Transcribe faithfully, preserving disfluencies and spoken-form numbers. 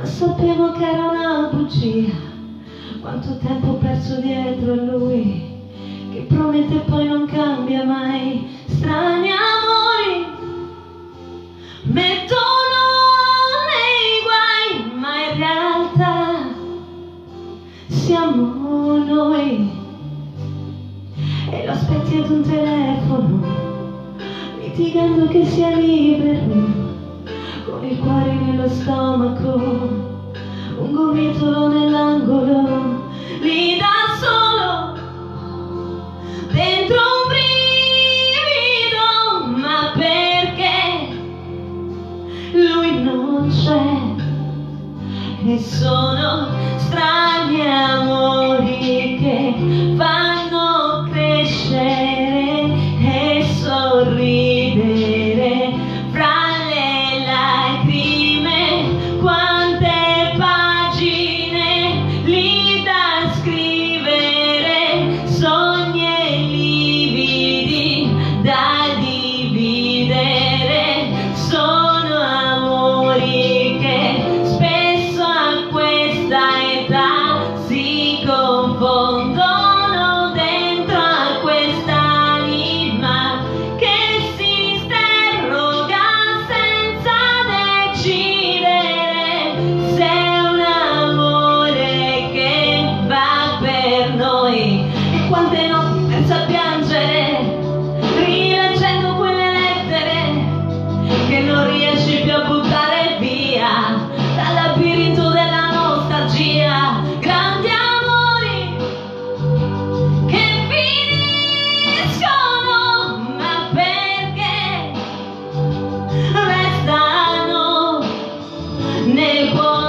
sapevo che era una bugia. Quanto tempo ho perso dietro a lui, che promette e poi non cambia mai. Strani amori mettono nei guai, ma in realtà siamo noi. E lo aspetti ad un telefono, litigando che sia libero, con il cuore nello stomaco, un gomitolo nell'angolo, lì da solo, dentro un brivido, ma perché lui non c'è. E sono strani amori che fanno crescere e sorridere fra le lacrime. Quante pagine lì da scrivere, sogni e lividi da dividere. Sono amori che spesso a questa età si confondono dentro a quest'anima che si interroga senza decidere se è un amore che va per noi. E quante notti perse a piangere, rileggendo quelle lettere che non riesci più a buttare via dal labirinto della nostalgia. Grandi amori che finiscono, ma perché restano nel cuore.